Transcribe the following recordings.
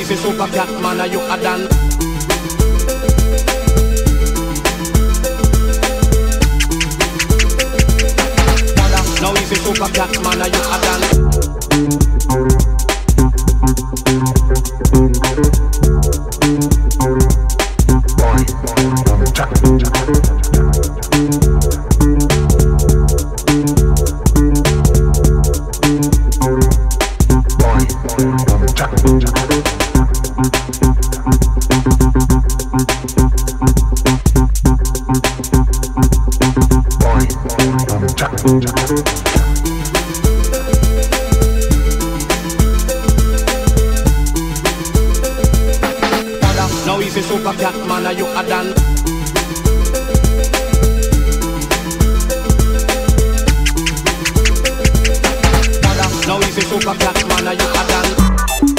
he's a super cat man, are you a dan? Now he's a super cat man, are you a dan? Now he's a super cat man, are you a dan? Now he's a super cat man, are you a dan?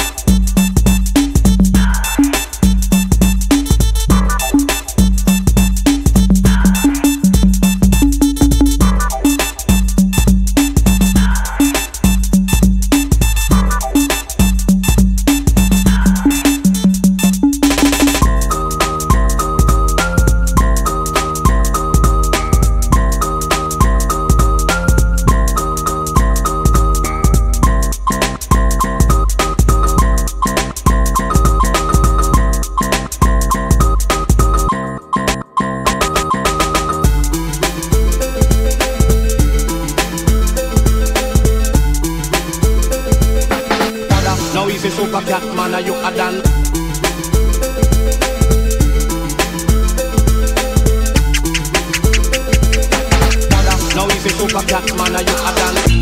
Now he's a super cat man, are you a dan? Now he's a super cat man, are you a dan?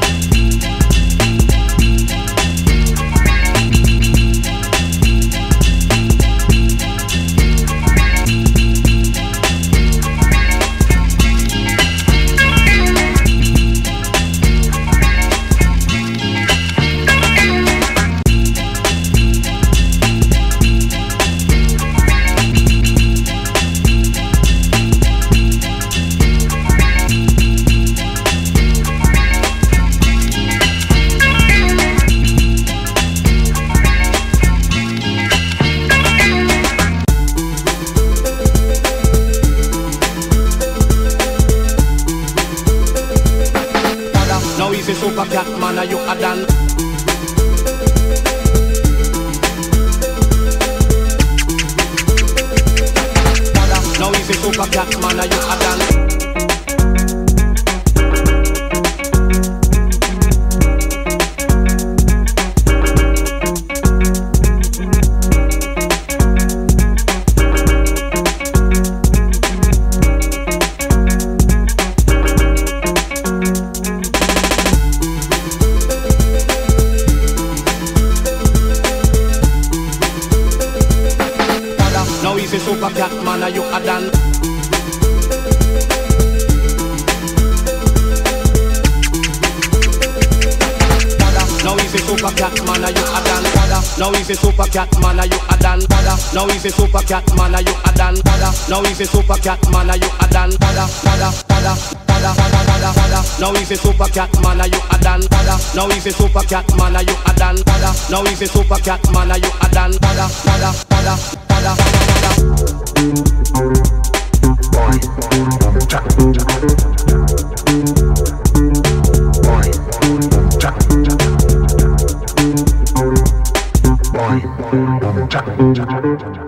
Now he's a super cat man, are you a dan? Now he's a super cat man, are you a dan? Now he's a super cat man, are you a dan? Now he's a super cat man, are you a dan? Now he's a super cat man, are you a dan? Now he's a super cat man, are you a dan? Now he's a super cat man, are you a dan? Now he's a super cat man, are you a dan? Now he's a super cat man, are you a dan? Now he's a super cat man, are you a dan? Boy,